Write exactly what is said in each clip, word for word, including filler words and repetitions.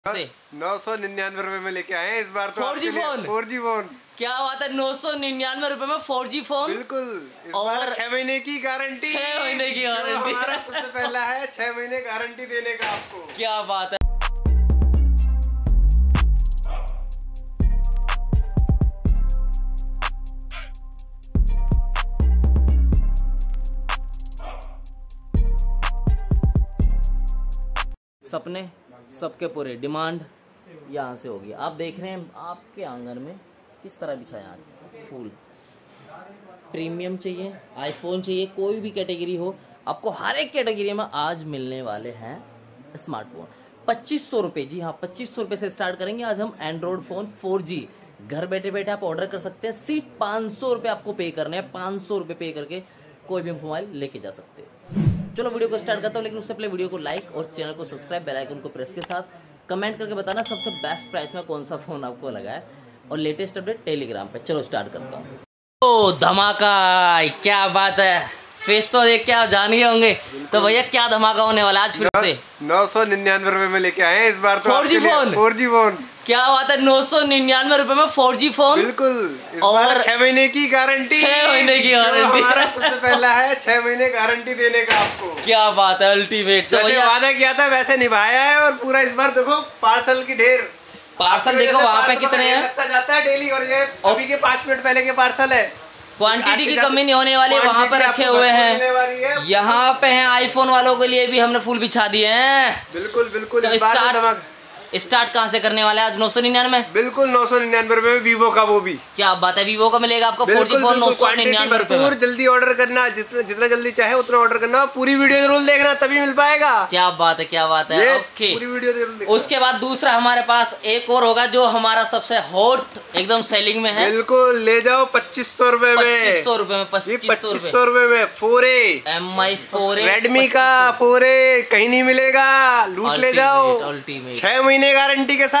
से नौ सौ निन्यानवे रुपए में लेके आए हैं इस बार तो four G phone four G phone. क्या बात है, नौ सौ निन्यानवे रुपए में फोर जी फोन। बिल्कुल इस और बार छह महीने की गारंटी छह महीने की गारंटी हमारा सबसे पहला है छह महीने गारंटी देने का आपको। क्या बात है। सपने सबके पूरे, डिमांड यहाँ से होगी। आप देख रहे हैं आपके आंगन में किस तरह बिछाया आज फूल। प्रीमियम चाहिए, आईफोन चाहिए, कोई भी कैटेगरी हो, आपको हर एक कैटेगरी में आज मिलने वाले हैं स्मार्टफोन। पच्चीस सौ रुपये, जी हाँ पच्चीस सौ रुपये से स्टार्ट करेंगे आज हम एंड्रॉयड फोन फोर जी। घर बैठे बैठे आप ऑर्डर कर सकते हैं, सिर्फ पाँच सौ रुपये आपको पे करने हैं। पाँच सौ रुपये पे करके कोई भी मोबाइल लेके जा सकते हैं। चलो वीडियो को स्टार्ट करता हूँ, लेकिन उससे पहले वीडियो को लाइक और चैनल को सब्सक्राइब, बेल आइकन को प्रेस के साथ कमेंट करके बताना सबसे बेस्ट प्राइस में कौन सा फोन आपको लगा है, और लेटेस्ट अपडेट टेलीग्राम पे। चलो स्टार्ट करता हूँ। ओ धमाका, क्या बात है। फेस तो देख के आप जान गए होंगे, तो भैया क्या धमाका होने वाला आज फिर से। नौ सौ निन्यानवे रुपए में लेके आए हैं इस बार तो four G phone. Four G phone क्या बात है, नौ सौ निन्यानवे रुपए में फोर जी फोन। बिल्कुल इस और बार छह महीने की गारंटी छह महीने की गारंटी हमारा सबसे पहला है छह महीने गारंटी देने का आपको। क्या बात है, अल्टीमेट। तो जैसे वादा किया था वैसे निभाया है, और पूरा इस बार देखो पार्सल की ढेर। पार्सल देखो वहाँ पे कितने हैं, लगता जाता है डेली, और ये अभी के पाँच मिनट पहले के पार्सल है। क्वांटिटी की कमी नहीं होने वाली, वहाँ पर रखे हुए हैं। यहाँ पे हैं आईफोन वालों के लिए भी हमने फूल बिछा दिए हैं। बिल्कुल बिल्कुल। तो स्टार्ट स्टार्ट कहाँ से करने वाले आज? नौ सौ निन्यानवे। बिल्कुल नौ सौ निन्यानवे रुपए में वीवो का, वो भी क्या बात है, वीवो का मिलेगा आपको फोर जी फोन नौ सौ निन्यानवे रुपए में। जल्दी ऑर्डर करना, जितना जितना जल्दी चाहे उतना ऑर्डर करना। पूरी वीडियो जरूर देखना, तभी मिल पाएगा। क्या बात है, क्या बात है। ओके, पूरी वीडियो जरूर देखना। उसके बाद दूसरा हमारे पास एक और होगा जो हमारा सबसे हॉट एकदम सेलिंग में है। बिल्कुल ले जाओ पच्चीस सौ रुपए में, पच्चीस सौ रुपए में, पच्चीस सौ रुपए में four A M I four A Redmi का फोर ए कहीं नहीं मिलेगा। लूट ले जाओ, छह महीने गारंटी के साथ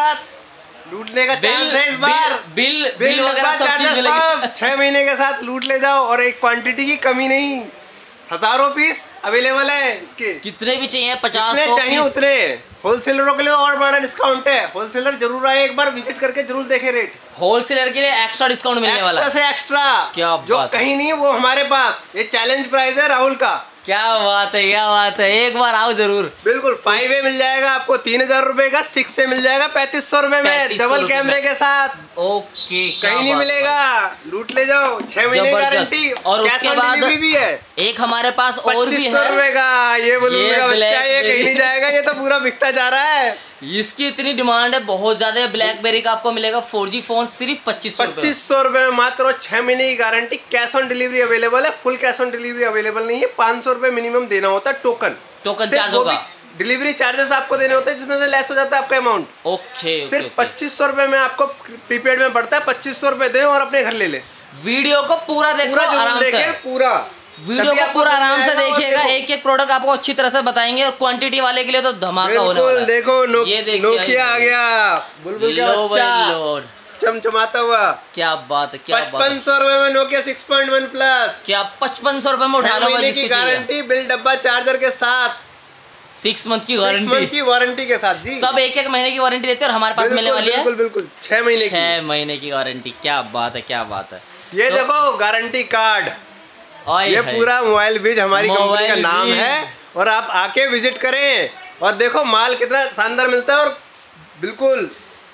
लूटने का चांस है इस बार। बिल बिल, बिल वगैरह सब चीज मिलेगी। छह महीने के साथ लूट ले जाओ, और एक क्वांटिटी की कमी नहीं, हजारों पीस अवेलेबल है इसके। कितने भी चाहिए, पचास सौ चाहिए उतने। होलसेलरों के लिए और बड़ा डिस्काउंट है। होलसेलर जरूर आए, एक बार विजिट करके जरूर देखे रेट। होलसेलर के लिए एक्स्ट्रा डिस्काउंट मिलने वाला है, से एक्स्ट्रा। क्या जो कहीं नहीं वो हमारे पास। ये चैलेंज प्राइस है राहुल का। क्या बात है, क्या बात है, एक बार आओ जरूर। बिल्कुल फाइव ए मिल जाएगा आपको तीन हजार रुपए का, सिक्स ए मिल जाएगा पैंतीस सौ रुपए में, डबल कैमरे के साथ। ओके, कहीं नहीं मिलेगा, लूट ले जाओ, छह महीने गारंटी, और उसके बाद भी है। एक हमारे पास और भी है रुपए का, ये बोलूंगा बच्चा, ये कहीं नहीं जाएगा, ये तो पूरा बिकता जा रहा है। इसकी इतनी डिमांड है, बहुत ज्यादा। ब्लैकबेरी का आपको मिलेगा फोर जी फोन सिर्फ पच्चीस सौ पच्चीस सौ रुपए में मात्र, और छह महीने की guarantee. Cash on delivery available है, full cash on delivery available नहीं है। पाँच सौ रुपए मिनिमम देना होता है, टोकन टोकन चार्ज होगा। डिलीवरी चार्जेस आपको देने होते हैं, जिसमें से लेस हो जाता है आपका अमाउंट। ओके, सिर्फ पच्चीस सौ रुपए में आपको प्रीपेड में पड़ता है। पच्चीस सौ रुपए दे और अपने घर ले ले। वीडियो को पूरा देखो, आराम से पूरा वीडियो को पूरा आराम से देखिएगा। एक एक प्रोडक्ट आपको अच्छी तरह से बताएंगे, और क्वांटिटी वाले के लिए तो धमाका होने वाला है। देखो नो, ये नोकिया आ गया, बुलबुल का बच्चा चमचमाता हुआ। क्या बात है, क्या बात। पचपन सौ रुपए में Nokia six point one plus. क्या पचपन सौ रुपए में उठा लो की गारंटी, बिल डब्बा चार्जर के साथ, सिक्स मंथ की वारंटी की वारंटी के साथ जी। सब एक एक महीने की वारंटी देते हैं, और हमारे पास मिलने वाली है बिल्कुल बिल्कुल छह महीने छह महीने की वारंटी। क्या बात है, क्या बात है। ये तो, देखो गारंटी कार्ड, ये पूरा मोबाइल बीज हमारी कंपनी का नाम है, और आप आके विजिट करें और देखो माल कितना शानदार मिलता है। और बिल्कुल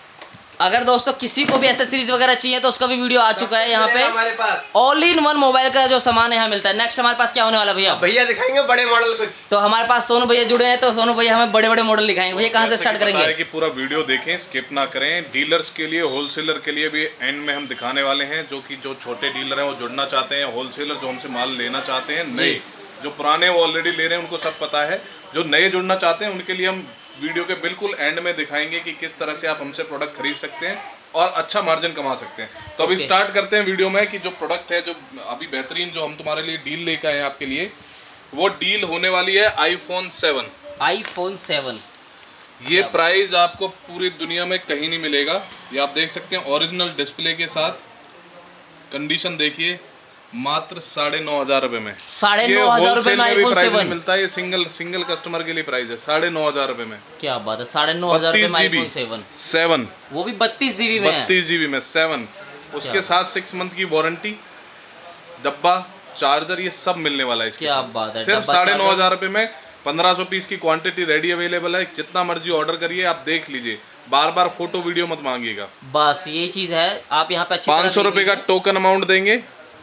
अगर दोस्तों किसी को भी एसेसरीज वगैरह चाहिए तो उसका भी वीडियो आ चुका है यहाँ पे। हमारे पास ऑल इन वन मोबाइल का जो सामान यहाँ मिलता है। नेक्स्ट हमारे पास क्या होने वाला भैया? भैया दिखाएंगे बड़े मॉडल कुछ। तो हमारे पास सोनू भैया जुड़े हैं, तो सोनू भैया हमें बड़े बड़े मॉडल दिखाएंगे। भैया कहाँ से स्टार्ट करेंगे? कि पूरा वीडियो देखें, स्किप ना करें। डीलर्स के लिए, होलसेलर के लिए भी एंड में हम दिखाने वाले हैं, जो कि जो छोटे डीलर हैं वो जुड़ना चाहते हैं, होलसेलर जो हमसे माल लेना चाहते हैं, नए जो पुराने वो ऑलरेडी ले रहे हैं उनको सब पता है, जो नए जुड़ना चाहते हैं उनके लिए हम वीडियो के बिल्कुल एंड में दिखाएंगे कि किस तरह से आप हमसे प्रोडक्ट खरीद सकते हैं और अच्छा मार्जिन कमा सकते हैं। तो अभी स्टार्ट करते हैं वीडियो में कि जो प्रोडक्ट है, जो अभी बेहतरीन जो हम तुम्हारे लिए डील लेकर आए हैं आपके लिए, वो डील होने वाली है आईफोन सेवन। आईफोन सेवन ये प्राइस आपको पूरी दुनिया में कहीं नहीं मिलेगा। ये आप देख सकते हैं ओरिजिनल डिस्प्ले के साथ, कंडीशन देखिए, मात्र साढ़े नौ हजार रुपए में। साढ़े नौ हजार रुपए में आईफोन सेवन मिलता है। ये सिंगल सिंगल कस्टमर के लिए प्राइस है, साढ़े नौ हजार रुपए में। क्या बात है, साढ़े नौ हजार रुपए में आईफोन सेवन सेवन, वो भी बत्तीस जीबी में, बत्तीस जीबी में सेवन। उसके साथ सिक्स मंथ की वारंटी, डब्बा, चार्जर, ये सब मिलने वाला है। क्या बात है, सिर्फ साढ़े नौ हजार रुपए में पंद्रह सौ पीस की क्वांटिटी रेडी अवेलेबल है। जितना मर्जी ऑर्डर करिए, आप देख लीजिए, बार बार फोटो वीडियो मत मांगिएगा। बस ये चीज है। आप यहाँ पे पाँच सौ रुपए का टोकन अमाउंट देंगे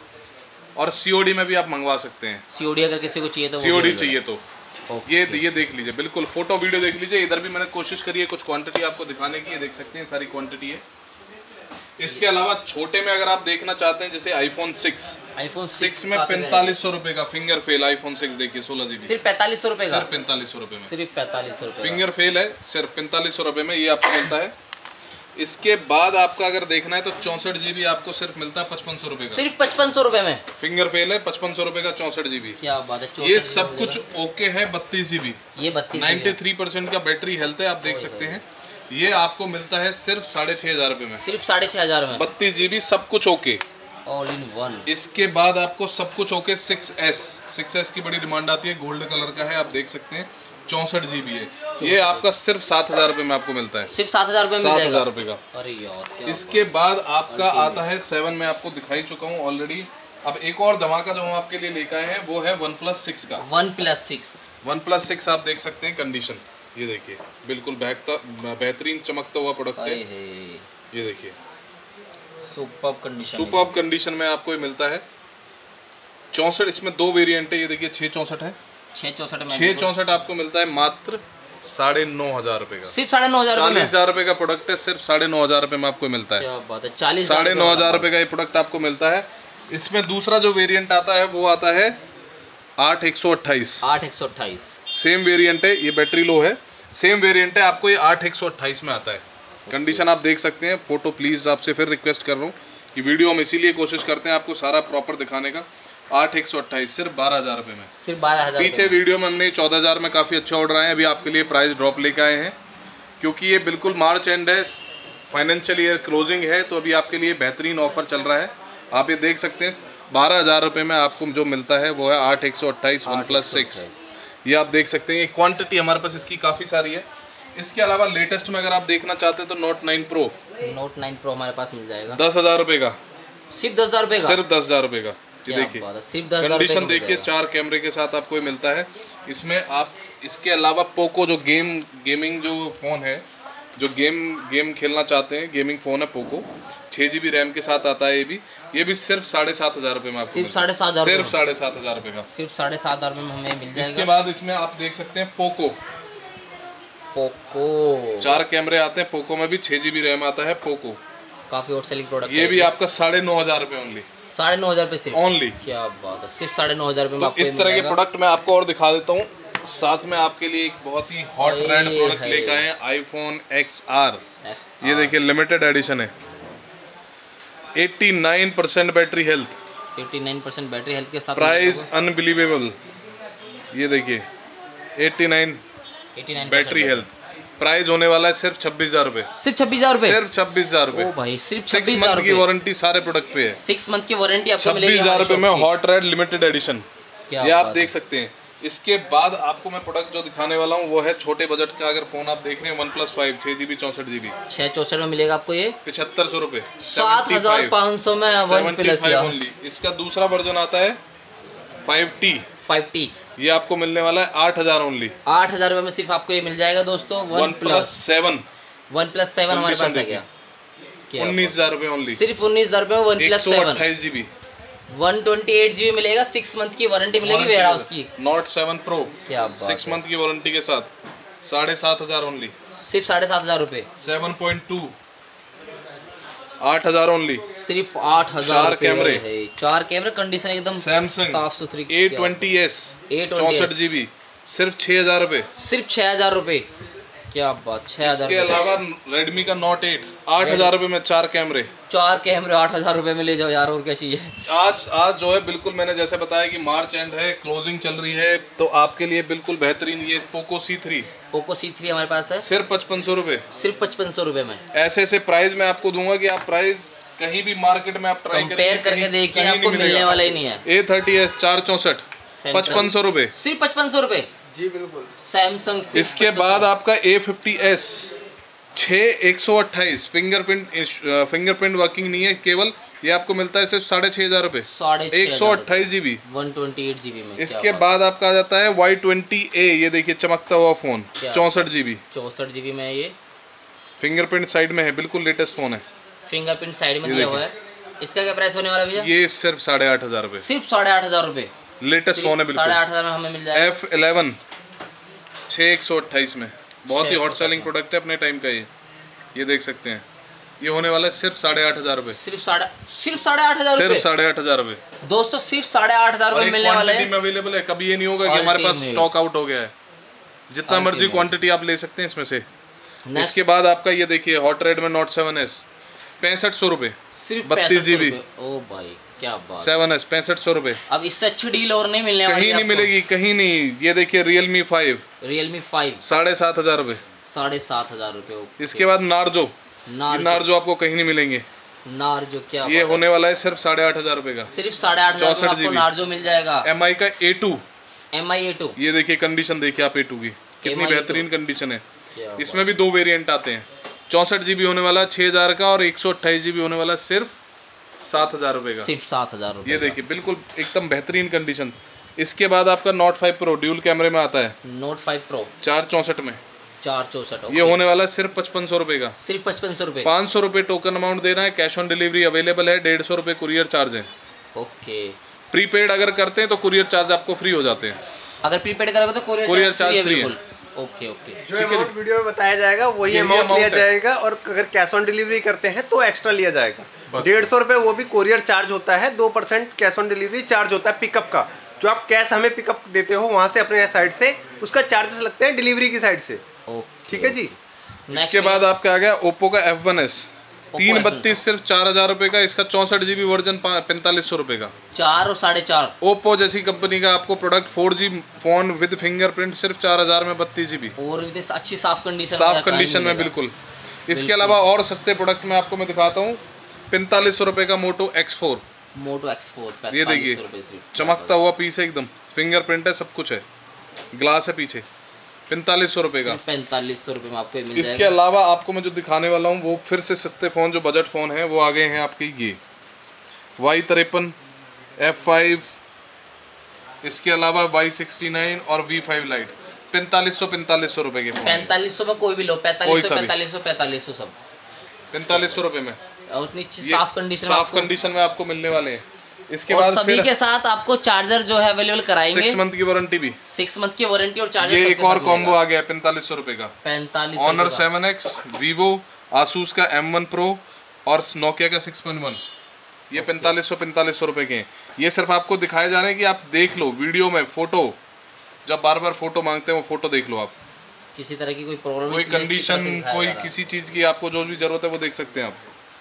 और सीओडी में भी आप मंगवा सकते हैं। सीओडी अगर किसी को चाहिए तो सीओडी चाहिए तो ये ये देख लीजिए, बिल्कुल फोटो वीडियो देख लीजिए। इधर भी मैंने कोशिश करी है कुछ क्वांटिटी आपको दिखाने की, ये देख सकते हैं सारी क्वांटिटी है। इसके अलावा छोटे में अगर आप देखना चाहते हैं, जैसे आईफोन सिक्स, आईफोन सिक्स में पैंतालीस सौ रुपए का फिंगर फेल आईफोन सिक्स देखिए, सोलह जीबी, सिर्फ पैंतालीस सौ रुपए का, सिर्फ पैंतालीस सौ रुपए में, सिर्फ पैंतालीस सौ रुपए फिंगर फेल है, सिर्फ पैंतालीस सौ रुपए में ये आपको मिलता है। इसके बाद आपका अगर देखना है तो चौसठ जीबी आपको सिर्फ मिलता है पचपन सौ रुपए का, सिर्फ पचपन सौ रुपए में। फिंगर फेल है, पचपन सौ रुपए का चौसठ जीबी। क्या बात है, ये सब कुछ ओके है। बत्तीस जीबी, ये बत्तीस नाइन्टी थ्री परसेंट का बैटरी हेल्थ है, आप देख सकते हैं। ये आपको मिलता है सिर्फ साढ़े छह हजार रुपए में, सिर्फ साढ़े छह हजार में, बत्तीस जीबी, सब कुछ ओके, ऑल इन वन। इसके बाद आपको सब कुछ okay six S, six S की बड़ी डिमांड आती है, गोल्ड कलर का है, आप देख सकते हैं, चौसठ जीबी है। ये आपका सिर्फ सात हजार रुपए में आपको मिलता है, सिर्फ सात हजार रुपए में सात हजार रुपए का। अरे यार, इसके बाद आपका आता है सेवन में, आपको दिखाई चुका हूँ ऑलरेडी। अब एक और धमाका जो हम आपके लिए लेकर आए हैं वो है वन प्लस सिक्स का। One plus six one plus six आप देख सकते हैं कंडीशन, ये देखिए, बिल्कुल बहकता बेहतरीन चमकता हुआ प्रोडक्ट है। ये देखिए, सुपर्ब कंडीशन, सुपर्ब कंडीशन में आपको ये मिलता है। चौसठ, इसमें दो वेरिएंट है, ये देखिए छः चौसठ है, छः चौसठ में, छः चौसठ आपको मिलता है मात्र साढ़े नौ हजार रुपए का, सिर्फ साढ़े नौ हजार चालीस हजार रुपए का प्रोडक्ट है, सिर्फ साढ़े नौ हजार रुपए में आपको मिलता है। क्या बात है, चालीस साढ़े नौ हजार रुपए का ये प्रोडक्ट आपको मिलता है। इसमें दूसरा जो वेरिएंट आता है वो आता है आठ एक सौ अट्ठाईस, आठ एक सौ अट्ठाईस, सेम वेरिएंट है, ये बैटरी लो है, सेम वेरिएंट है, आपको ये आठ एक सौ अट्ठाईस में आता है। कंडीशन आप देख सकते हैं। फोटो प्लीज़ आपसे फिर रिक्वेस्ट कर रहा हूँ कि वीडियो हम इसीलिए कोशिश करते हैं आपको सारा प्रॉपर दिखाने का। आठ एक सौ अट्ठाईस, सिर्फ बारह हजार रुपये में, सिर्फ बारह हजार। पीछे वीडियो में हमने चौदह हजार में काफ़ी अच्छे ऑर्डर आए हैं, अभी आपके लिए प्राइस ड्रॉप लेके आए हैं क्योंकि ये बिल्कुल मार्च एंड है, फाइनेंशियल ईयर क्लोजिंग है, तो अभी आपके लिए बेहतरीन ऑफर चल रहा है। आप ये देख सकते हैं, बारह हजार रुपये में आपको जो मिलता है वो है आठ एक सौ अट्ठाईस वन प्लस सिक्स। ये आप देख सकते हैं, क्वांटिटी हमारे पास इसकी काफ़ी सारी है। इसके अलावा लेटेस्ट में अगर आप देखना चाहते हैं तो note nine pro, note nine pro हमारे पास मिल जाएगा दस हजार रुपये का, सिर्फ दस हजार रुपये का, सिर्फ दस हजार रुपये का। ये देखिए सिर्फ दस कंडीशन देखिए, चार कैमरे के साथ आपको ये मिलता है। इसमें आप इसके अलावा पोको जो गेम गेमिंग जो फ़ोन है, जो गेम गेम खेलना चाहते हैं, गेमिंग फ़ोन है पोको, छः जी बी रैम के साथ आता है। ये भी ये भी सिर्फ साढ़े सात हज़ार रुपये में आपको सिर्फ साढ़े सात हज़ार सिर्फ साढ़े सात हज़ार रुपये का, सिर्फ साढ़े सात हज़ार में हमें मिल जाएगा। इसके बाद इसमें आप देख सकते हैं पोको, पोको चार कैमरे आते हैं पोको में भी, छः जी बी रैम आता है पोको, काफ़ी हॉट सेलिंग प्रोडक्ट। ये भी आपका साढ़े नौ हज़ार रुपये ओनली, साढ़े नौ हज़ार रुपये सिर्फ ओनली। क्या बात है, सिर्फ साढ़े नौ हज़ार रुपये में तो इस तरह के प्रोडक्ट मैं आपको और दिखा देता हूँ। साथ में आपके लिए एक बहुत ही हॉट रेड प्रोडक्ट लेकर आए हैं, आईफोन एक्स आर। ये देखिए लिमिटेड एडिशन है, नवासी परसेंट बैटरी हेल्थ, नवासी परसेंट बैटरी हेल्थ के साथ, प्राइस अनबिलीवेबल। ये देखिए नवासी बैटरी हेल्थ, प्राइस होने वाला है सिर्फ छब्बीस हजार रुपए, सिर्फ छब्बीस हजार रुपए, सिर्फ छब्बीस हजार रुपए। ओ भाई सिर्फ सिक्स मंथ की वारंटी सारे प्रोडक्ट पे है, सिक्स मंथ की वारंटी आपको मिलेगी छब्बीस हजार रुपए में हॉट रेड लिमिटेड एडिशन। ये आप देख सकते हैं। इसके बाद आपको मैं प्रोडक्ट जो दिखाने वाला हूँ वो है छोटे बजट का, अगर फोन आप देख रहे हैं वन प्लस फाइव, छः जी बी चौसठ जी बी, छः चौसठ में मिलेगा आपको ये पिछहत्तर सौ रुपए, सात हजार पाँच सौ में वन प्लस ओनली। इसका दूसरा वर्जन आता है फाइव टी, फाइव टी, ये आपको मिलने वाला है आठ हजार ओनली, आठ हजार रुपए में सिर्फ आपको ये मिल जाएगा दोस्तों। One plus seven, one plus seven हमारे पास है क्या, उन्नीस हजार रुपए ओनली, सिर्फ उन्नीस हजार रुपए में वन प्लस सेवन, अट्ठाईस G B, one twenty eight G B मिलेगा, सिक्स मंथ की वारंटी मिलेगी वेयर हाउस की। नोट सेवन प्रो, क्या सिक्स मंथ की वारंटी के साथ साढ़े सात हजार ओनली, सिर्फ साढ़े सात हजार रुपए, सेवन पॉइंट टू, आठ हजार ओनली, सिर्फ आठ हजार चार कैमरे, चार कैमरे, कंडीशन एकदम सैमसंग साफ सुथरी, ए ट्वेंटी एस चौसठ जी बी, सिर्फ छह हजार रुपए, सिर्फ छह हजार रुपए। क्या बात, छह हजार। इसके अलावा रेडमी का नोट एट आठ हजार रुपए में चार कैमरे, चार कैमरे आठ हजार रुपए में ले जाओ यार, और क्या चाहिए। आज आज जो है बिल्कुल मैंने जैसे बताया कि मार्च एंड है, क्लोजिंग चल रही है, तो आपके लिए बिल्कुल बेहतरीन ये Poco C three, Poco C three हमारे पास है, सिर्फ पचपन सौ रुपए, सिर्फ पचपन सौ रुपए में। ऐसे ऐसे प्राइस मैं आपको दूंगा कि आप प्राइस कहीं भी मार्केट में आप ट्राई कंपेयर करके देखिए, आपको मिलने वाला ही नहीं है। ए थर्टी एस चार चौसठ पचपन सौ रुपए, सिर्फ पचपन सौ रुपए जी बिल्कुल। सैमसंग। इसके बाद आपका ए फिफ्टी एस छः एक सौ अट्ठाईस फिंगरप्रिंट फिंगरप्रिंट वर्किंग नहीं है केवल, ये आपको मिलता है सिर्फ साढ़े छः हजार रुपये, साढ़े एक सौ अट्ठाईस G B one twenty eight G B में। इसके बाद आपका आ जाता है वाई ट्वेंटी ए, ये देखिए चमकता हुआ फोन, चौंसठ जी बी चौसठ जी बी में। ये फिंगरप्रिंट साइड में है, बिल्कुल लेटेस्ट फोन है, फिंगरप्रिंट साइड में दिया हुआ है। इसका क्या प्राइस होने वाला भैया? ये सिर्फ साढ़े आठ हजार रुपये, सिर्फ साढ़े आठ हजार रुपये लेटेस्ट फोन है, साढ़े आठ हजार में हमें मिल जाएगा। एफ इलेवन छः एक सौ अट्ठाईस में, बहुत ही हॉट सेलिंग प्रोडक्ट है अपने टाइम का। ये ये देख सकते हैं, ये होने वाला है सिर्फ साढ़े आठ हजार रुपये, सिर्फ साढ़े सिर्फ साढ़े आठ हजार सिर्फ साढ़े आठ हजार रुपये दोस्तों, सिर्फ साढ़े आठ हजार रुपये मिलने वाले हैं। में अवेलेबल है, कभी ये नहीं होगा कि हमारे पास स्टॉक आउट हो गया है, जितना मर्जी क्वांटिटी आप ले सकते हैं इसमें से। इसके बाद आपका ये देखिए हॉट रेड में नोट सेवन एस पैंसठ सौ रुपये, सिर्फ बत्तीस जी बी। ओ भाई क्या बात, सेवन एस पैंसठ सौ रुपये। अब इससे अच्छी डील और नहीं मिलने वाली कहीं नहीं मिलेगी, कहीं नहीं। ये देखिए रियलमी फाइव, रियलमी फाइव साढ़े सात हजार रुपये, साढ़े सात हजार रुपये। इसके बाद नार्जो, नार्जो नार्जो आपको कहीं नहीं मिलेंगे, नार्जो क्या ये होने वाला है सिर्फ साढ़े आठ हजार रुपये का, सिर्फ साढ़े आठ हजार में आपको नार्जो मिल जाएगा। एम आई का A two, M I A two, ये देखिए कंडीशन देखिए आप ए टू की कितनी M I ए टू बेहतरीन कंडीशन है। इसमें भी दो वेरिएंट आते हैं, चौंसठ जी बी होने वाला छः हजार का और एक सौ अट्ठाईस जी बी होने वाला सिर्फ सात हजार रुपये का, सिर्फ सात हजार रुपये। ये देखिए बिल्कुल एकदम बेहतरीन कंडीशन। इसके बाद आपका नोट फाइव प्रो ड्यूल कैमरे में आता है, नोट फाइव प्रो चार चौंसठ में, चार चौसठ ये होने वाला है सिर्फ पचपन सौ रुपये का, सिर्फ पचपन सौ रुपये। पाँच सौ रुपये टोकन अमाउंट देना है, कैश ऑन डिलीवरी अवेलेबल है, डेढ़ सौ रुपये कुरियर चार्ज है। ओके, प्रीपेड अगर करते हैं तो कुरियर चार्ज आपको फ्री हो जाते हैं, अगर प्रीपेड करोगे तो कुरियर चार्ज फ्री है। ओके ओके, जो अमाउंट वीडियो में बताया जाएगा वही अमाउंट लिया जाएगा, और अगर कैश ऑन डिलीवरी करते हैं तो एक्स्ट्रा लिया जाएगा डेढ़ सौ रुपये, वो भी कोरियर चार्ज होता है, दो percent cash on delivery charge होता है पिकअप का। जो आप कैश हमें पिकअप देते हो वहाँ से अपने साइड से, उसका चार्जेस लगते हैं डिलीवरी की साइड से। ठीक है जी। इसके बाद आपका आ गया ओप्पो का एफ वन एस तीन बत्तीस सिर्फ चार हजार रुपए का, इसका चौसठ जीबी वर्जन पैंतालीस सौ रुपए का, चार और साढ़े चार। ओप्पो जैसी कंपनी का आपको product four G phone with fingerprint सिर्फ चार हजार में बत्तीस जीबी और अच्छी साफ कंडीशन, साफ कंडीशन में बिल्कुल। इसके अलावा और सस्ते प्रोडक्ट में आपको मैं दिखाता हूँ, पैंतालीस सौ रुपए का Moto X four, Moto X four, ये देखिए चमकता हुआ पीस है, एकदम फिंगरप्रिंट है, सब कुछ है, ग्लास है पीछे, पैंतालीस सौ रुपये का, पैंतालीस सौ रुपये में आपको मिल इसके जाएगा। अलावा आपको मैं जो दिखाने वाला हूँ वो फिर से सस्ते फ़ोन जो बजट फ़ोन है वो आ गए हैं आपके, ये वाई तिरपन, एफ फाइव, इसके अलावा वाई सिक्सटी नाइन और वी फाइव लाइट, पैंतालीस सौ पैंतालीस सौ रुपये के फ़ोन, पैंतालीस सौ में कोई भी लो, पैंतालीस सौ पैंतालीस सौ पैंतालीस सौ सब पैंतालीस सौ रुपये में, और उतनी अच्छी साफ कंडीशन साफ कंडीशन में आपको मिलने वाले हैं। इसके और बाद सभी के साथ आपको चार्जर जो है अवेलेबल कराएंगे, सिक्स मंथ की वारंटी भी, सिक्स मंथ की वारंटी और चार्जर। ये एक और कॉम्बो आ गया है पैंतालीस सौ रुपये का, पैंतालीस Honor seven X, Vivo, Asus का एम वन प्रो और नोकिया का सिक्स पॉइंट वन, ये पैंतालीस सौ पैंतालीस सौ रुपये के हैं। ये सिर्फ आपको दिखाए जा रहे हैं कि आप देख लो वीडियो में, फोटो जब बार बार फोटो मांगते हैं वो फोटो देख लो आप, किसी तरह की कोई प्रॉब्लम, कोई कंडीशन, कोई किसी चीज़ की आपको जो भी जरूरत है वो देख सकते हैं आप।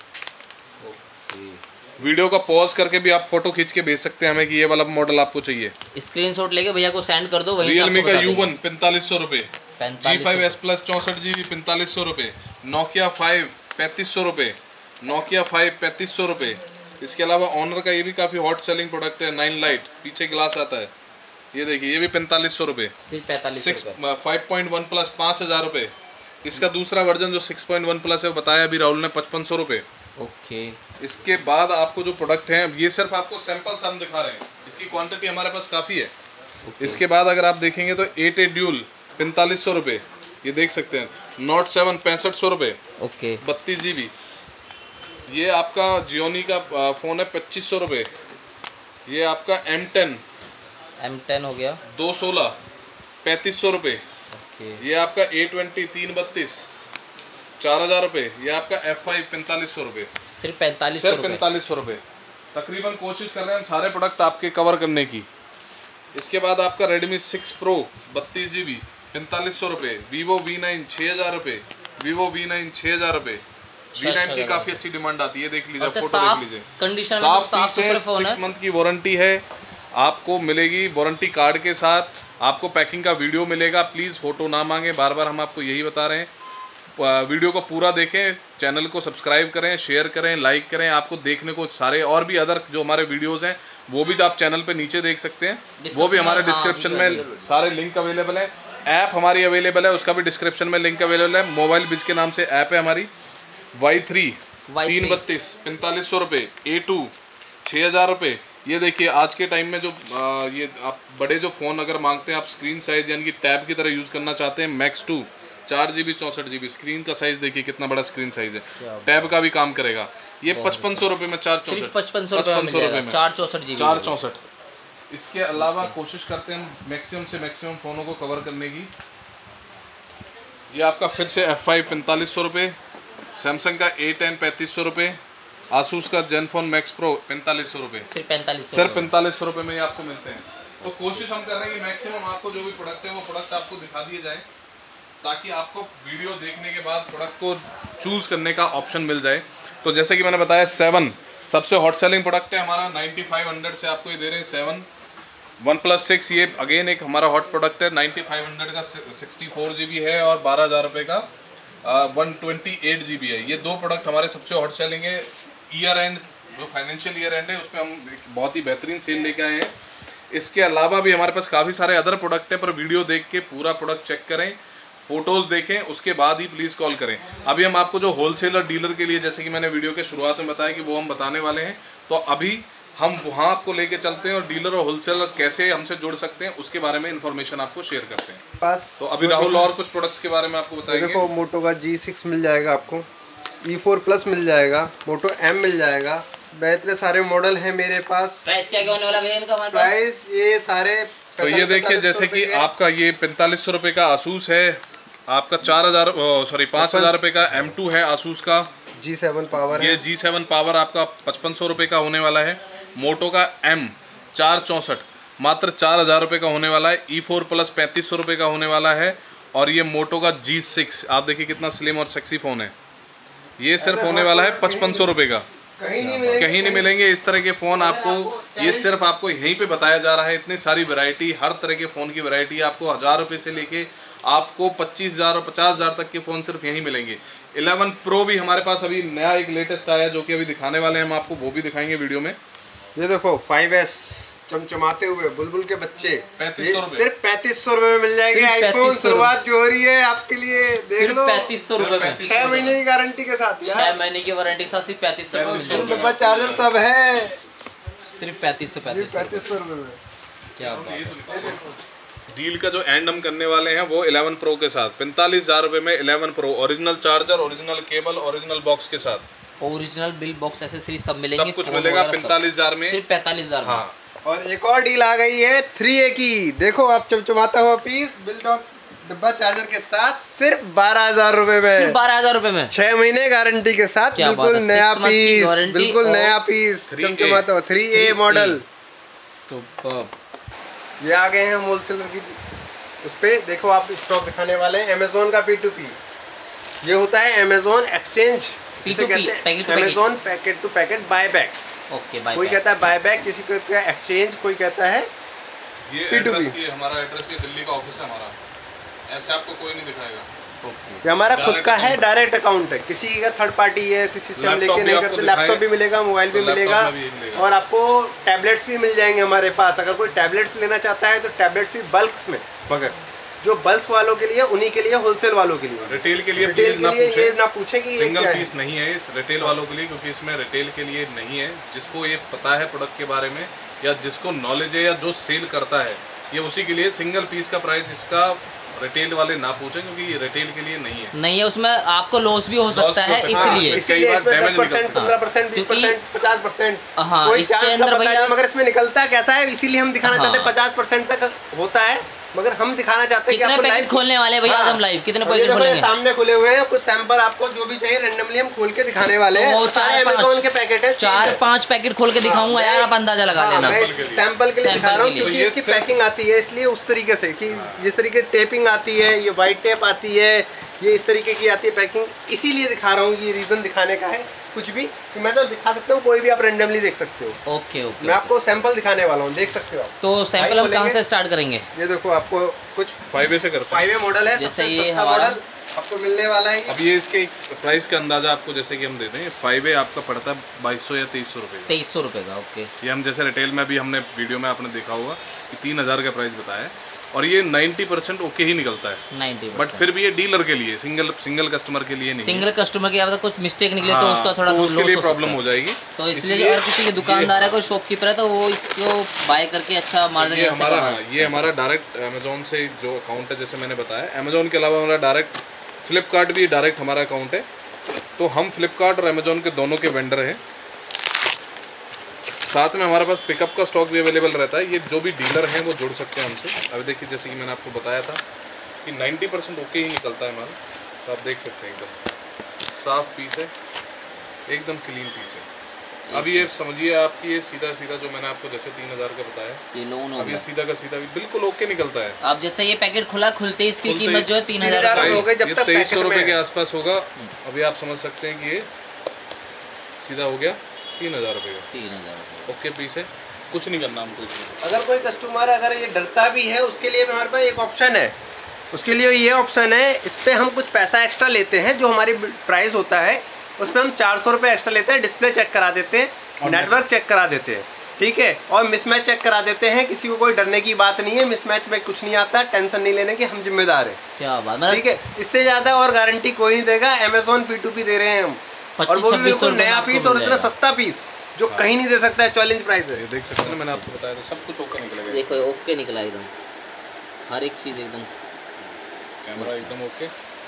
वीडियो का पॉज करके भी आप फोटो खींच के भेज सकते हैं हमें कि ये वाला मॉडल आपको चाहिए, स्क्रीनशॉट लेके भैया को सेंड कर दो। रियलमी का यू वन पैंतालीस सौ रुपये, जी फाइव एस प्लस चौंसठ जी बी पैंतालीस सौ रुपये, नोकिया फाइव पैंतीस सौ रुपये, नोकिया फाइव पैंतीस सौ रुपये। इसके अलावा ऑनर का ये भी काफ़ी हॉट सेलिंग प्रोडक्ट है, नाइन लाइट, पीछे ग्लास आता है, ये देखिए ये भी पैंतालीस सौ रुपये, six five point one plus पाँच हज़ार रुपये। इसका दूसरा वर्जन जो सिक्स पॉइंट वन प्लस है वो बताया अभी राहुल ने पचपन सौ रुपये। ओके, इसके बाद आपको जो प्रोडक्ट हैं ये सिर्फ आपको सैंपल हम दिखा रहे हैं, इसकी क्वांटिटी हमारे पास काफ़ी है। okay. इसके बाद अगर आप देखेंगे तो एट ए ड्यूल पैंतालीस सौ रुपये, ये देख सकते हैं, नोट सेवन पैंसठ सौ रुपये, ओके, बत्तीस जी बी। ये आपका जियोनी का फ़ोन है पच्चीस सौ रुपये। ये आपका एम टेन, एम टेन हो गया दो सोलह पैंतीस सौ रुपये। okay. ये आपका ए ट्वेंटी तीन बत्तीस चार हज़ार रुपये। ये आपका एफ फाइव पैंतालीस सौ रुपये, सिर्फ पैंतालीस सिर्फ पैंतालीस सौ रुपये। तकरीबन कोशिश कर रहे हैं हम सारे प्रोडक्ट आपके कवर करने की। इसके बाद आपका रेडमी सिक्स प्रो बत्तीस जी बी पैंतालीस सौ रुपये, वीवो वी नाइन छः हज़ार रुपये, वीवो वी नाइन छः हज़ार रुपये। वी नाइन की काफ़ी अच्छी डिमांड आती है, देख लीजिए, फोटो देख लीजिए, कंडीशन साफ पीस है, सिक्स मंथ की वारंटी है, आपको मिलेगी वारंटी कार्ड के साथ, आपको पैकिंग का वीडियो मिलेगा। प्लीज़ फ़ोटो ना मांगे, बार बार हम आपको यही बता रहे हैं, वीडियो को पूरा देखें, चैनल को सब्सक्राइब करें, शेयर करें, लाइक करें। आपको देखने को सारे और भी अदर जो हमारे वीडियोस हैं वो भी आप चैनल पे नीचे देख सकते हैं, वो भी हमारे डिस्क्रिप्शन में सारे लिंक अवेलेबल है। ऐप हमारी अवेलेबल है, उसका भी डिस्क्रिप्शन में लिंक अवेलेबल है। मोबाइल बिज के नाम से ऐप है हमारी। वाई थ्री तीन बत्तीस पैंतालीस सौ रुपये, ए टू छः हज़ार रुपये। ये देखिए आज के टाइम में जो आ, ये आप बड़े जो फ़ोन अगर मांगते हैं, आप स्क्रीन साइज़ यानी कि टैब की तरह यूज़ करना चाहते हैं, मैक्स टू चार जी बी चौंसठ जी बी स्क्रीन का साइज़ देखिए कितना बड़ा स्क्रीन साइज़ है, टैब का भी काम करेगा। ये पचपन सौ रुपये में चार चौंसठ पचपन सौ रुपये में चार चौंसठ जी चार चौंसठ। इसके अलावा कोशिश करते हैं हम मैक्सिमम से मैक्सिमम फ़ोनों को कवर करने की। ये आपका फिर से एफ फाइव पैंतालीस सौ रुपये, सैमसंग का ए टेन पैंतीस सौ रुपये, आसूस का जेनफोन मैक्स प्रो पैंतालीस सौ रुपये, सिर्फ पैंतालीस सिर्फ पैंतालीस सौ रुपये में ये आपको मिलते हैं। तो कोशिश हम कर रहे हैं कि मैक्सिमम आपको जो भी प्रोडक्ट है वो प्रोडक्ट आपको दिखा दिए जाए, ताकि आपको वीडियो देखने के बाद प्रोडक्ट को चूज़ करने का ऑप्शन मिल जाए। तो जैसे कि मैंने बताया, सेवन सबसे हॉट सेलिंग प्रोडक्ट है हमारा, नाइन्टी फाइव हंड्रेड से आपको ये दे रहे हैं सेवन। वन प्लस सिक्स ये अगेन एक हमारा हॉट प्रोडक्ट है, नाइन्टी फाइव हंड्रेड का सिक्सटी फोर जी बी है और बारह हज़ार रुपये का one twenty eight G B है। ये दो प्रोडक्ट हमारे सबसे हॉट सेलिंग है। ईयर एंड जो फाइनेंशियल ईयर एंड है उस पर हम बहुत ही बेहतरीन सेल लेके आए हैं। इसके अलावा भी हमारे पास काफ़ी सारे अदर प्रोडक्ट हैं, पर वीडियो देख के पूरा प्रोडक्ट चेक करें, फोटोज़ देखें, उसके बाद ही प्लीज़ कॉल करें। अभी हम आपको जो होलसेलर डीलर के लिए, जैसे कि मैंने वीडियो के शुरुआत में बताया कि वो हम बताने वाले हैं, तो अभी हम वहाँ आपको लेके चलते हैं और डीलर और होलसेलर कैसे हमसे जुड़ सकते हैं उसके बारे में इन्फॉर्मेशन आपको शेयर करते हैं। पास तो अभी राहुल और कुछ प्रोडक्ट्स के बारे में आपको बताएंगे। देखो, मोटो का जी सिक्स मिल जाएगा आपको, ई फोर प्लस मिल जाएगा, मोटो एम मिल जाएगा। इतने सारे मॉडल हैं मेरे पास। प्राइस क्या क्या होने वाला है इनका? प्राइस ये सारे तो ये देखिए, जैसे कि आपका ये पैंतालीस सौ रुपये का आसूस है, आपका चार हज़ार सॉरी पाँच हज़ार रुपये का एम टू है आसूस का, जी सेवन पावर। ये जी सेवन पावर आपका पचपन सौ रुपये का होने वाला है। मोटो का एम चार चौंसठ मात्र चार हज़ार रुपये का होने वाला है। ई फोर प्लस पैंतीस सौ रुपये का होने वाला है। और ये मोटो का जी सिक्स आप देखिए कितना स्लिम और सेक्सी फ़ोन है, ये सिर्फ होने वाला है पचपन सौ रुपये का। कहीं नहीं मिलेंगे, कहीं नहीं मिलेंगे इस तरह के फ़ोन आपको। ये सिर्फ आपको यहीं पे बताया जा रहा है। इतनी सारी वैरायटी, हर तरह के फ़ोन की वैरायटी आपको हज़ार रुपये से लेके आपको पच्चीस हज़ार और पचास हज़ार तक के फ़ोन सिर्फ यहीं मिलेंगे। इलेवन प्रो भी हमारे पास अभी नया एक लेटेस्ट आया जो कि अभी दिखाने वाले हैं हम आपको, वो भी दिखाएंगे वीडियो में। ये देखो फाइव एस चमचमाते हुए बुलबुल के बच्चे, पैंतीस सौ रुपये सिर्फ पैंतीस सौ रुपये में मिल जाएंगे। आईफोन शुरुआत जो हो रही है आपके लिए, देख लो, पैंतीस सौ रुपये में छह महीने की गारंटी के साथ यार, छह महीने की वारंटी के साथ सिर्फ पैंतीस सौ रुपये में, चार्जर सब है, सिर्फ पैंतीस सौ पैंतीस पैंतीस सौ रुपये में। क्या बात। डील का जो एंड हम करने वाले हैं वो इलेवन प्रो के साथ पैंतालीस हज़ार रुपये में eleven pro, original charger, original cable, original box के साथ, ओरिजिनल बिल बॉक्स एसेसरी सब मिलेंगे, सब कुछ मिलेगा पैंतालीस हज़ार में, सिर्फ पैंतालीस हज़ार में। हाँ। और एक और डील आ गई है थ्री ए की, देखो आप चमचमाता हुआ पीस बिल्डॉक डब्बा चार्जर के साथ सिर्फ बारह हजार रूपए में, सिर्फ बारह हजार रूपए में, छह महीने गारंटी के साथ, बिल्कुल नया पीस, बिल्कुल नया पीस चमचमाता हुआ थ्री ए मॉडल। तो ये आ गए हैं होलसेलर की उस पे, देखो आप स्टॉक दिखाने वाले हैं अमेजोन का पी टू पी। ये होता है अमेजोन एक्सचेंज, जिसे कहते हैं Amazon packet to packet buy back. Okay, बाय कोई कहता है बाय बैक, किसी को कहता है एक्सचेंज, कोई कहता है ये एड्रेस। ये हमारा एड्रेस, ये दिल्ली का ऑफिस है हमारा, ऐसे आपको कोई नहीं दिखाएगा। ये हमारा खुद का है, डायरेक्ट अकाउंट है, किसी का थर्ड पार्टी है, किसी से हम लेके नहीं करते। लैपटॉप भी मिलेगा, मोबाइल भी मिलेगा, और आपको टैबलेट्स भी मिल जाएंगे हमारे पास। अगर कोई टैबलेट्स लेना चाहता है तो टैबलेट्स भी बल्क में, मगर जो बल्क वालों के लिए, उन्हीं के लिए, होलसेल वालों के लिए। रिटेल के लिए रिटेल के लिए ये ना पूछे कि सिंगल पीस नहीं है इस रिटेल वालों के लिए, क्योंकि इसमें रिटेल के लिए नहीं है। जिसको ये पता है प्रोडक्ट के बारे में, या जिसको नॉलेज है, या जो सेल करता है, ये उसी के लिए सिंगल पीस का प्राइस इसका रिटेल वाले ना पूछें, क्योंकि ये रिटेल के लिए नहीं है। नहीं है, उसमें आपको लॉस भी हो सकता है, इसलिए कई बार डैमेज निकलता है, पंद्रह परसेंट, बीस परसेंट, पचास परसेंट, हाँ, इसके अंदर भैया, मगर इसमें निकलता कैसा है, इसीलिए हम दिखाना चाहते हैं। पचास परसेंट तक होता है, मगर हम दिखाना चाहते हैं कि कितने पैकेट खोलने वाले हैं भैया आज हम लाइव, कितने पैकेट खोलेंगे? सामने खुले हुए हैं, कुछ सैंपल आपको जो भी चाहिए रैंडमली हम खोल के दिखाने वाले हैं। वो चार अमेज़न के पैकेट है, चार पांच पैकेट खोल के दिखाऊंगा यार, आप अंदाजा लगा लेना। सैंपल के लिए दिखा रहा हूँ, क्योंकि इसकी पैकिंग आती है, इसलिए उस तरीके से कि जिस तरीके टेपिंग आती है, ये वाइट टेप आती है, ये इस तरीके की आती है पैकिंग, इसीलिए दिखा रहा हूँ। ये रीजन दिखाने का है, कुछ भी कि मैं तो दिखा सकता हूँ, कोई भी आप रैंडमली देख सकते हो। ओके ओके, मैं आपको सैंपल दिखाने वाला हूँ, देख सकते हो आप। तो सैंपल हम कहाँ से स्टार्ट करेंगे? ये देखो आपको कुछ फाइव ए से करते हैं। फाइव ए मॉडल है, जैसे ये हमारा आपको मिलने वाला है। अब ये इसके प्राइस का अंदाजा आपको जैसे कि हम देते हैं, फाइव ए आपका पड़ता है बाईस सौ या तेईस सौ रुपये तेईस सौ रुपये का। ओके, ये हम जैसे रिटेल में अभी हमने वीडियो में आपने देखा होगा कि तीन हज़ार का प्राइस बताया है, और ये नब्बे परसेंट ओके ही निकलता है नाइन्टी, बट फिर भी ये डीलर के लिए, सिंगल सिंगल कस्टमर के लिए नहीं। सिंगल कस्टमर की अगर कुछ मिस्टेक निकले तो हाँ, उसका थोड़ा तो उसके लिए हो प्रॉब्लम सकता हो है। जाएगी। तो इसलिए अगर किसी के दुकानदार है, कोई शॉपकीपर है, तो वो इसको बाय करके अच्छा मार्जिन ये हमारा हाँ, ये हमारा डायरेक्ट अमेजोन से जो अकाउंट है, जैसे मैंने बताया, अमेजोन के अलावा हमारा डायरेक्ट फ्लिपकार्ट भी डायरेक्ट हमारा अकाउंट है। तो हम फ्लिपकार्ट और अमेजोन के दोनों के वेंडर हैं। साथ में हमारे पास पिकअप का स्टॉक भी अवेलेबल रहता है। ये जो भी डीलर हैं वो जुड़ सकते हैं हमसे। अभी देखिए, जैसे कि मैंने आपको बताया था कि नब्बे परसेंट ओके ही निकलता है माल, तो आप देख सकते हैं एकदम साफ पीस है, एकदम क्लीन पीस है। अब ये समझिए आपकी ये सीधा सीधा जो मैंने आपको जैसे तीन हज़ार का बताया, ये लोन हो अब ये सीधा का सीधा भी बिल्कुल ओके निकलता है। आप जैसे ये पैकेट खुला, खुलते इसकी कीमत जो है तीन हजार हो गई, जब तक तेईस सौ रुपये के आसपास होगा। अभी आप समझ सकते हैं कि ये सीधा हो गया तीन हज़ार रुपये का, तीन हजार ओके पीस है, कुछ नहीं करना हमको इसमें। अगर कोई कस्टमर अगर ये डरता भी है, उसके लिए भी हमारे पास एक ऑप्शन है। उसके लिए ये ऑप्शन है, इस पर हम कुछ पैसा एक्स्ट्रा लेते हैं। जो हमारी प्राइस होता है उस पर हम चार सौ रुपये एक्स्ट्रा लेते हैं। डिस्प्ले चेक करा देते हैं, नेटवर्क चेक करा देते हैं, ठीक है, और मिसमैच चेक करा देते हैं। किसी को कोई डरने की बात नहीं है, मिसमैच में कुछ नहीं आता, टेंशन नहीं लेने की, हम जिम्मेदार हैं। क्या बात, ठीक है, इससे ज़्यादा और गारंटी कोई नहीं देगा। अमेजोन पी टू पी दे रहे हैं हम, और वो भी बिल्कुल नया पीस और इतना सस्ता पीस जो कहीं नहीं दे सकता है। चैलेंज प्राइस है, ये देख सकते हैं, मैंने आपको बताया था सब कुछ ओके निकलेगा। देखो ओके निकला एकदम, हर एक चीज़ एकदम, कैमरा एकदम ओके,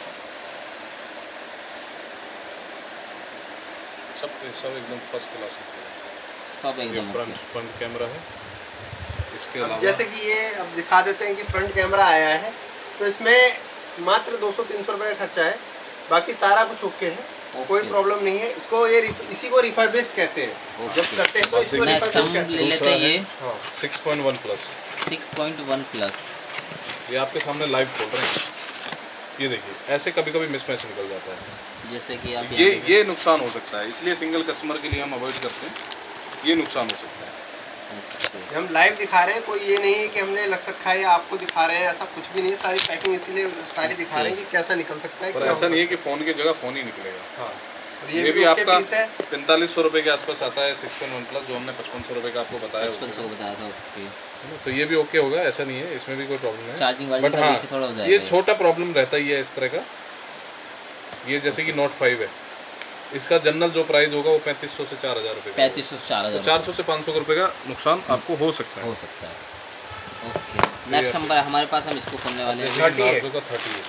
सब सब एकदम फर्स्ट क्लास है। सब एकदम फ्रंट फ्रंट कैमरा है इसके अलावा। जैसे कि ये अब दिखा देते हैं कि फ्रंट कैमरा आया है, तो इसमें मात्र दो सौ तीन सौ रुपये का खर्चा है, बाकी सारा कुछ ओके है, कोई प्रॉब्लम नहीं है। इसको ये इसी को रिफर्बिश्ड कहते हैं। जब करते हैं तो इसको नेक्स्ट हम ले लेते हैं ये six point one plus six point one plus. ये आपके सामने लाइव खोल रहे हैं, ये देखिए ऐसे कभी कभी मिसमैच निकल जाता है, जैसे कि आप ये ये नुकसान हो सकता है, इसलिए सिंगल कस्टमर के लिए हम अवॉइड करते हैं, ये नुकसान हो सकता है। हम लाइव दिखा रहे हैं, कोई ये नहीं है कि हमने लग रखा है आपको दिखा रहे हैं, ऐसा कुछ भी नहीं है। सारी पैकिंग इसीलिए सारी दिखा रहे हैं कि कैसा निकल सकता है। पर ऐसा नहीं है कि फ़ोन की जगह फ़ोन ही निकलेगा। हाँ, ये, ये भी आपका पैंतालीस सौ रुपये के आसपास आता है सिक्स पॉइंट वन प्लस, जो हमने पचपन सौ रुपये का आपको बताया पचपन सौ बताया था। ओके, तो ये भी ओके होगा, ऐसा नहीं है, इसमें भी कोई प्रॉब्लम नहीं है। चार्जिंग वाली बट हाँ, थोड़ा हो जाएगा, ये छोटा प्रॉब्लम रहता ही है इस तरह का। ये जैसे कि नोट फाइव है, इसका जनरल जो प्राइस होगा वो पैंतीस सौ से चार हज़ार रुपये, पैंतीस सौ से चार हज़ार, चार सौ से पाँच सौ रुपये का नुकसान आपको हो सकता है हो सकता है। ओके, नेक्स्ट नंबर हमारे पास, हम इसको खोलने वाले हैं। नार्जो का थर्टी है।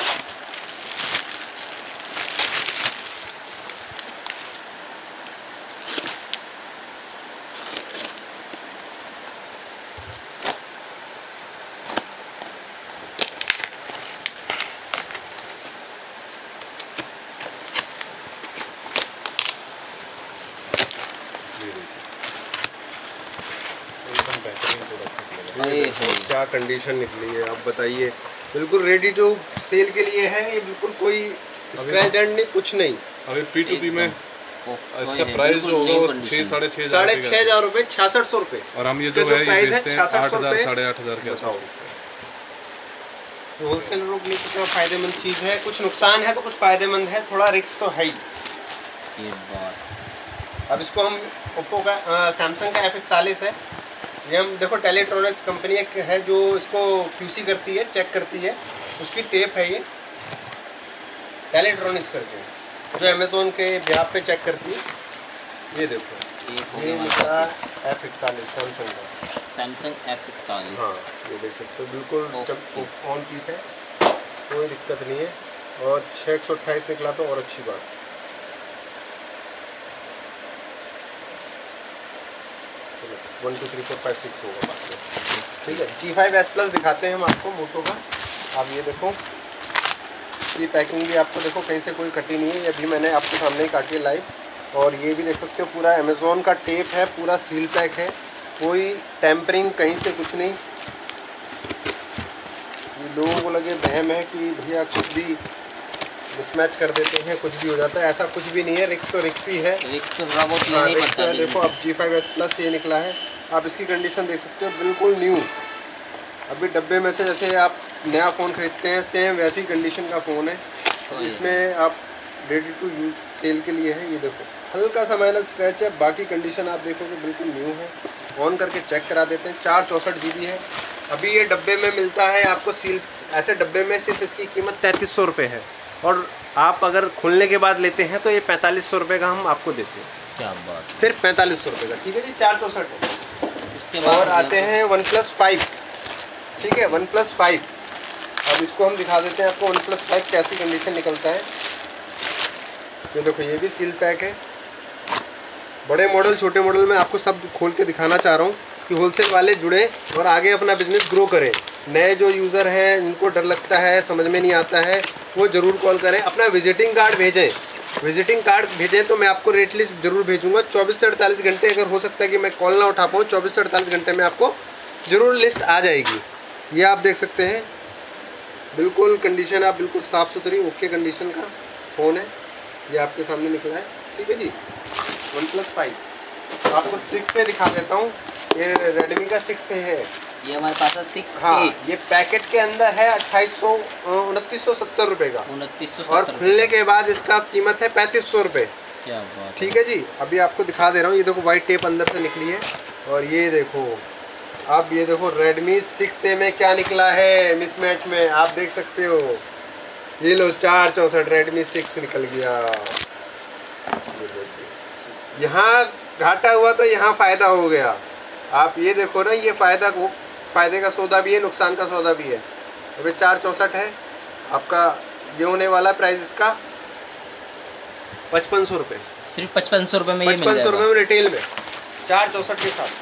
क्या कंडीशन निकली है, आप बताइए। बिल्कुल रेडी टू सेल के लिए है ये, बिल्कुल कोई स्क्रैच डेंट नहीं, कुछ नहीं। अभी पी टू पी में इसका प्राइस जो होगा वो छः साढ़े छः साढ़े छः हज़ार रुपये, छियासठ सौ रुपये, और हम ये जो है ये बेचते हैं आठ हज़ार साढ़े आठ हज़ार के आसपास। होलसेलरों के लिए कितना फ़ायदेमंद चीज़ है। कुछ नुकसान है तो कुछ फ़ायदेमंद है, थोड़ा रिस्क तो है ही। अब इसको हम ओप्पो का सैमसंग का एफ इकतालीस है, ये हम देखो टेलीट्रॉनिक्स कंपनी एक है जो इसको क्यूसी करती है, चेक करती है, उसकी टेप है ये टेलीट्रॉनिक्स करके, जो अमेज़ोन के बिहाफ पे चेक करती है। ये देखो ये निकला एफ इकतालीस सैमसंग का, सैमसंग एफ इकतालीस। हाँ, ये देख सकते हो बिल्कुल जब ऑन पीस है, कोई दिक्कत नहीं है। और छः एक सौ अट्ठाईस निकला तो और अच्छी बात। One two three four five six होगा पास में, ठीक है। जी फाइव एस प्लस दिखाते हैं हम आपको मोटो का। आप ये देखो, इसकी पैकिंग भी आपको देखो कहीं से कोई कटी नहीं है, ये अभी मैंने आपके सामने ही काटी है लाइव। और ये भी देख सकते हो पूरा अमेज़ोन का टेप है, पूरा सील पैक है, कोई टेम्परिंग कहीं से कुछ नहीं। ये लोगों को लगे वहम है कि भैया कुछ भी मिसमैच कर देते हैं, कुछ भी हो जाता है, ऐसा कुछ भी नहीं है। रिक्स तो रिक्स ही है, रिक्स तो थोड़ा बहुत लेना ही पड़ता है। देखो अब जी फाइव एस प्लस ये निकला है, आप इसकी कंडीशन देख सकते हो बिल्कुल न्यू। अभी डब्बे में से जैसे आप नया फ़ोन ख़रीदते हैं सेम वैसी कंडीशन का फ़ोन है। इसमें आप रेडी टू यूज सेल के लिए है। ये देखो हल्का सा माइनस स्क्रैच है, बाकी कंडीशन आप देखोगे बिल्कुल न्यू है। ऑन करके चेक करा देते हैं। चार चौंसठ जी बी है। अभी ये डब्बे में मिलता है आपको सील, ऐसे डब्बे में सिर्फ इसकी कीमत तैंतीस सौ रुपये है, और आप अगर खुलने के बाद लेते हैं तो ये पैंतालीस सौ रुपये का हम आपको देते हैं। क्या बात, सिर्फ पैंतालीस सौ रुपये का। ठीक है जी, चार चौंसठ है। उसके बाद और आते हैं वन प्लस फाइव। ठीक है, वन प्लस फाइव। अब इसको हम दिखा देते हैं आपको वन प्लस फाइव कैसी कंडीशन निकलता है। ये देखो ये भी सील पैक है। बड़े मॉडल छोटे मॉडल में आपको सब खोल के दिखाना चाह रहा हूँ कि होलसेल वाले जुड़े और आगे अपना बिजनेस ग्रो करें। नए जो यूज़र हैं जिनको डर लगता है, समझ में नहीं आता है, वो ज़रूर कॉल करें। अपना विजिटिंग कार्ड भेजें। विजिटिंग कार्ड भेजें तो मैं आपको रेट लिस्ट जरूर भेजूँगा। चौबीस से अड़तालीस घंटे, अगर हो सकता है कि मैं कॉल ना उठा पाऊँ, चौबीस से अड़तालीस घंटे में आपको ज़रूर लिस्ट आ जाएगी। ये आप देख सकते हैं, बिल्कुल कंडीशन आप बिल्कुल साफ़ सुथरी ओके कंडीशन का फ़ोन है। ये आपके सामने निकला है। ठीक है जी, वन प्लस फाइव। आपको सिक्स से दिखा देता हूँ। ये रेडमी का सिक्स है। ये हमारे पास है सिक्स। हाँ, ये पैकेट के अंदर है अट्ठाईस सौ उनतीस सौ सत्तर रुपये का, उनतीस सौ और खुलने के बाद इसका कीमत है पैंतीस सौ रुपये। क्या बात। ठीक है जी, अभी आपको दिखा दे रहा हूँ। ये देखो वाइट टेप अंदर से निकली है। और ये देखो, अब ये देखो रेडमी सिक्स ए में क्या निकला है मिसमैच में, आप देख सकते हो। ये लो चार चौंसठ रेडमी सिक्स निकल गया। यहाँ घाटा हुआ तो यहाँ फ़ायदा हो गया। आप ये देखो ना, ये फ़ायदा को फ़ायदे का सौदा भी है, नुकसान का सौदा भी है। अभी चार चौंसठ है आपका। ये होने वाला प्राइस इसका पचपन सौ रुपये। सिर्फ पचपन सौ रुपये में ये मिल पचपन सौ रुपये में रिटेल में चार चौंसठ के साथ।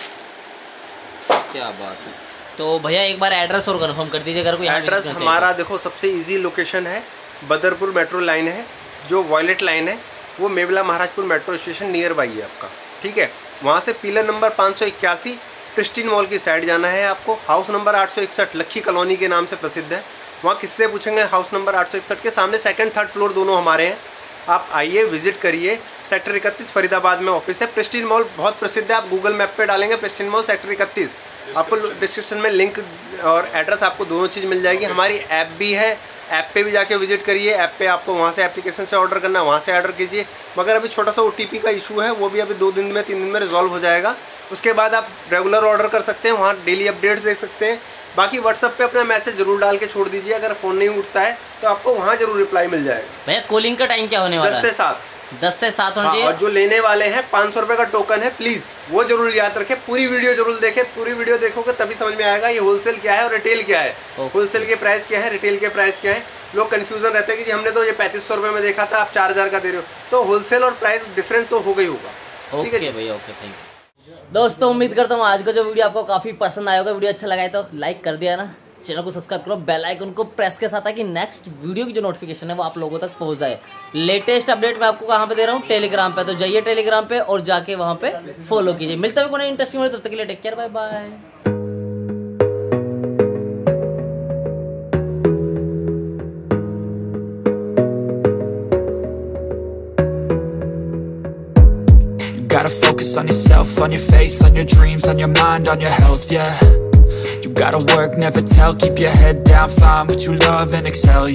क्या बात है। तो भैया एक बार एड्रेस और कंफर्म कर दीजिए अगर कोई एड्रेस हमारा देखो सबसे इजी लोकेशन है, बदरपुर मेट्रो लाइन है, जो वॉयलेट लाइन है वो Mewla Maharajpur metro station nearby है आपका। ठीक है, वहाँ से पिलर नंबर पाँच सौ इक्यासी प्रिस्टीन मॉल की साइड जाना है आपको। हाउस नंबर आठ सौ इकसठ लक्की कॉलोनी के नाम से प्रसिद्ध है। वहाँ किससे पूछेंगे, हाउस नंबर आठ सौ इकसठ के सामने सेकंड थर्ड फ्लोर दोनों हमारे हैं। आप आइए, विजिट करिए। सेक्टर इकतीस फरीदाबाद में ऑफिस है। प्रिस्टीन मॉल बहुत प्रसिद्ध है, आप गूगल मैप पे डालेंगे प्रिस्टीन मॉल सेक्टर इकतीस, आपको डिस्क्रिप्शन में लिंक और एड्रेस आपको दोनों चीज़ मिल जाएगी। हमारी ऐप भी है, ऐप पे भी जाके विजिट करिए। ऐप पे आपको वहाँ से एप्लीकेशन से ऑर्डर करना, वहाँ से ऑर्डर कीजिए। मगर अभी छोटा सा ओटीपी का इशू है, वो भी अभी दो दिन में तीन दिन में रिजॉल्व हो जाएगा। उसके बाद आप रेगुलर ऑर्डर कर सकते हैं, वहाँ डेली अपडेट्स देख सकते हैं। बाकी व्हाट्सएप पे अपना मैसेज जरूर डाल के छोड़ दीजिए। अगर फ़ोन नहीं उठता है तो आपको वहाँ जरूर रिप्लाई मिल जाएगा। भैया कॉलिंग का टाइम क्या होने वाला है? दस से सात दस से सात होना चाहिए। और जो लेने वाले हैं पाँच सौ रुपये का टोकन है, प्लीज़ वो जरूर याद रखें। पूरी वीडियो जरूर देखें। पूरी वीडियो देखोगे तभी समझ में आएगा ये होलसेल क्या है और रिटेल क्या है। होलसेल के प्राइस क्या है, रिटेल के प्राइस क्या है। लोग कंफ्यूजन रहते हैं कि जी हमने तो ये पैंतीस सौ रुपये में देखा था, आप चार हज़ार का दे रहे हो। तो होलसेल और प्राइस डिफरेंस तो हो गई होगा। ओके भैया, ओके, थैंक यू। दोस्तों उम्मीद करता हूँ आज का जो वीडियो आपको काफी पसंद आया होगा। वीडियो अच्छा लगा है तो लाइक कर दिया ना, चैनल को सब्सक्राइब करो, बेल आइकन को प्रेस के साथ, ताकि नेक्स्ट वीडियो की जो नोटिफिकेशन है वो आप लोगों तक पहुंच जाए। लेटेस्ट अपडेट मैं आपको कहाँ पे दे रहा हूँ, टेलीग्राम पे। तो जाइए टेलीग्राम पे और जाके वहां पे फॉलो कीजिए। मिलता है कोई इंटरेस्टिंग वीडियो, तब तक के लिए take care, bye bye. Gotta focus on yourself, on your faith, on your dreams, on your mind, on your health, yeah. You gotta work, never tell, keep your head down, find what you love and excel,